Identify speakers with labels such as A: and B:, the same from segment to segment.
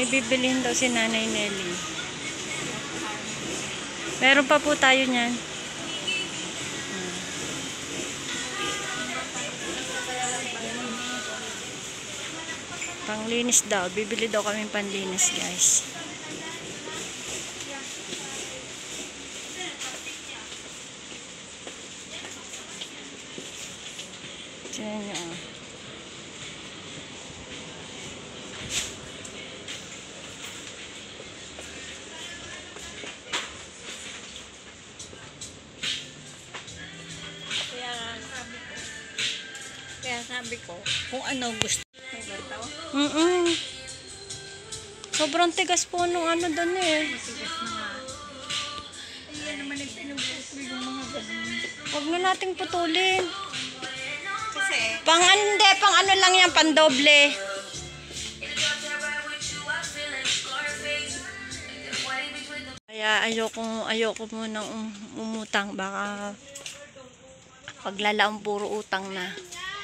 A: May bibilihin daw si Nanay Nelly. Meron pa po tayo niyan. Panglinis daw. Bibili daw kami panlinis, guys. Tignan nyo.
B: Kaya sabi ko, kung ano gusto.
A: Sobrang tigas po nung ano doon eh.
B: Masigas na nga. Ayan naman yung pinuputol yung mga ganun.
A: Huwag na nating putulin.
B: Kasi,
A: Pang ano lang yan, pandoble. Kaya ayoko munang umutang. Baka paglalaang puro utang na.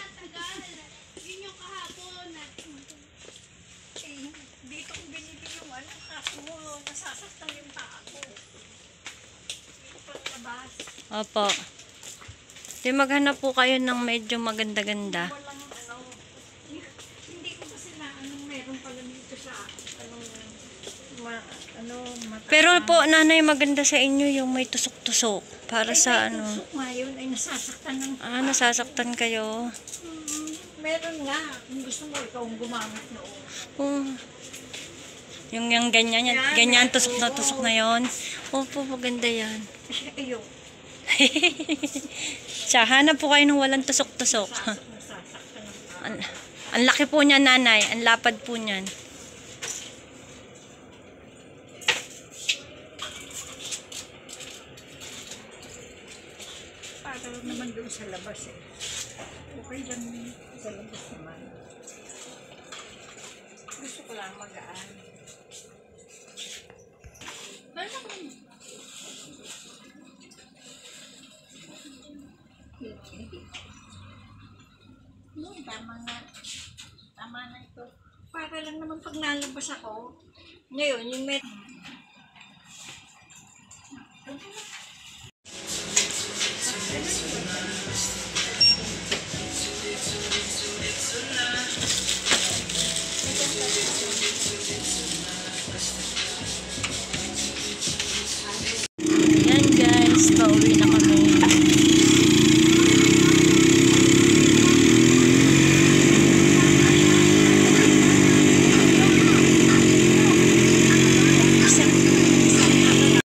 B: dito ko binili yung ano, kaso mo, nasasaktan yung paa ko. Paglabas.
A: Opo. Di maghanap po kayo ng medyo maganda-ganda.
B: Walang ano, hindi ko kasi na anong meron pala dito sa mata.
A: Pero po, nanay, maganda sa inyo yung may tusok-tusok. Para sa ano.
B: Tusok nga yun, ay nasasaktan ng paa.
A: Nasasaktan kayo.
B: Meron nga, kung gusto mo ikaw ang gumamit noon.
A: Yung ganyan, ganyan tusok na yon. Opo, maganda yan.
B: Ayun.
A: Siya, hanap po kayo ng walang tusok-tusok.
B: Nasasaktan ng paa.
A: Ang laki po niya, nanay. Ang lapad po niyan.
B: Para naman doon sa labas eh. Okay lang sa labas naman. Gusto ko lang magaan. No, tama nga. Tama na ito. Para lang naman pag nalabas ako. Ngayon, yung met...
A: Ayan guys, pauwi na kami.